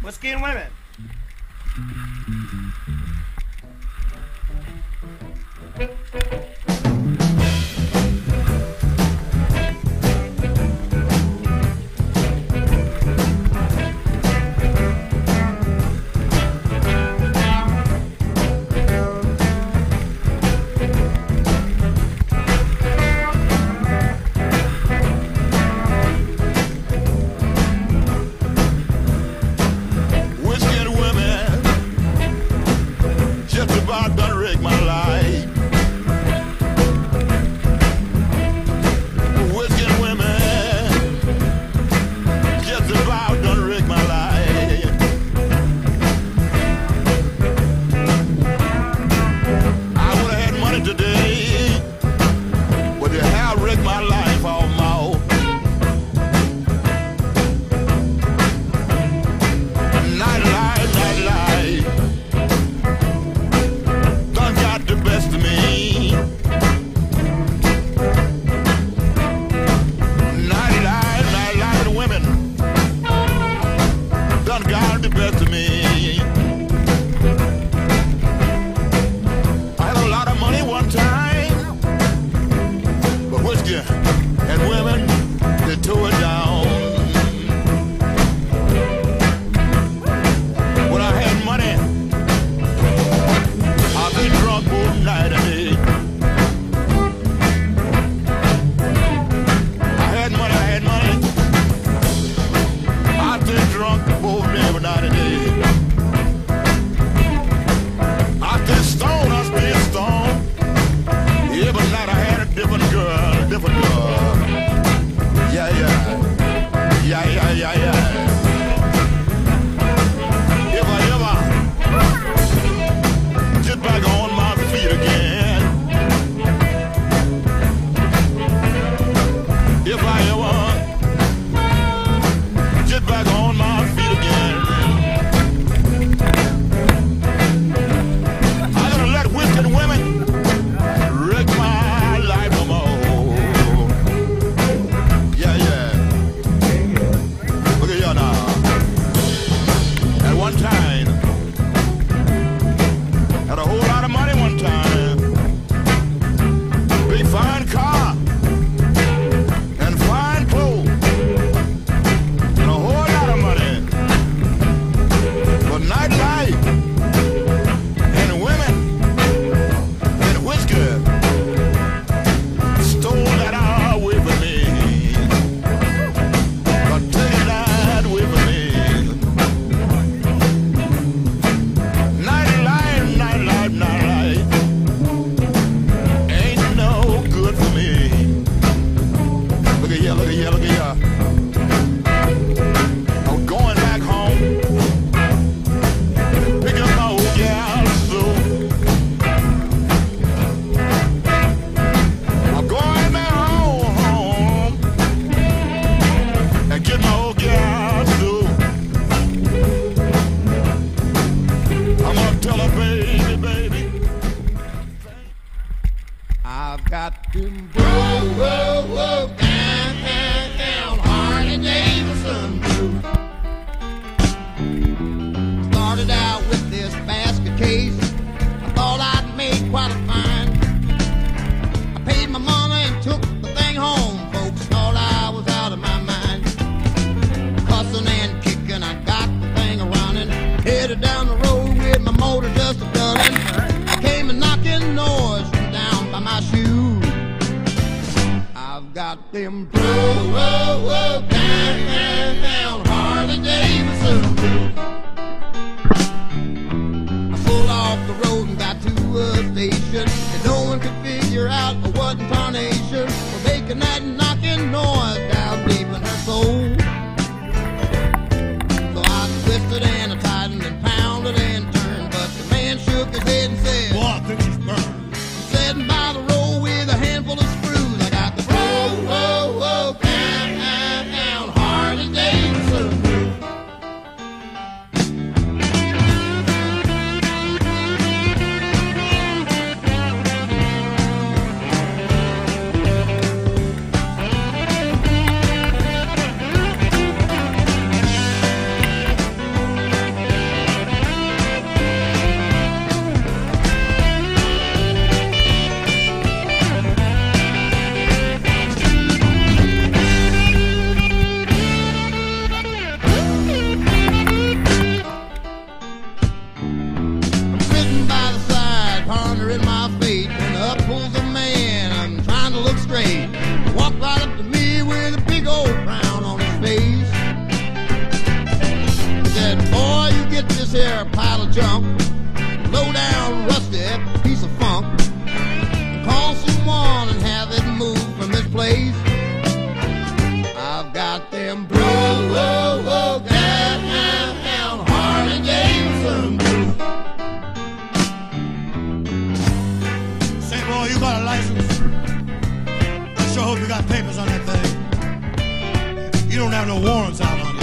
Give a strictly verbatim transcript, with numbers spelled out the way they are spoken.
Whiskey and Women. straight. Walked right up to me with a big old frown on his face. He said, boy, you get this here pile of junk, low down, rusty piece of funk, and call someone and have it moved from this place. I've got them blue, whoa, whoa, down, down, down, Harley Davidson blue. Say, boy, you got a license? I sure hope you got papers on that thing. You don't have no warrants out on it.